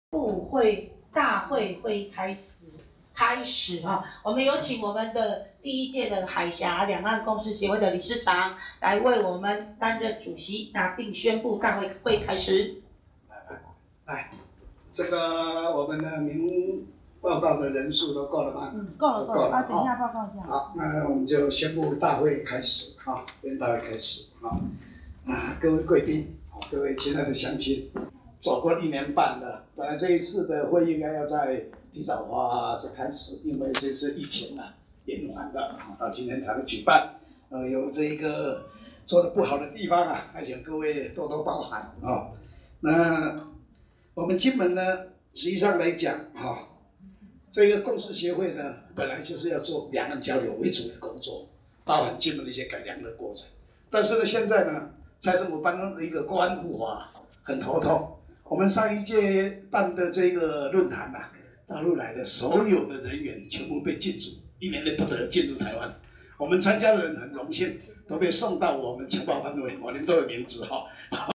大会会开始哈，我们有请我们的第一届的海峡两岸共识协会的理事长来为我们担任主席，并宣布大会会开始。 来，这个我们的名报道的人数都够了吗？ 够了啊，等一下报告一下。 好，那我们就宣布大会开始啊，大会开始啊。各位贵宾，各位亲爱的乡亲，走过1年半了，本来这一次的会议应该要在提早开始，因为这次疫情延缓了，到今天才能举办。有这个做的不好的地方还请各位多多包涵啊。那我们金门呢，实际上来讲这个共识协会呢，本来就是要做两岸交流为主的工作，包含金门的一些改良的过程。但是呢，现在呢，财政部颁的一个国安法很头痛。我们上一届办的这个论坛大陆来的所有的人员全部被禁足，1年内不得进入台湾。我们参加的人很荣幸，都被送到我们情报单位，你们都有名字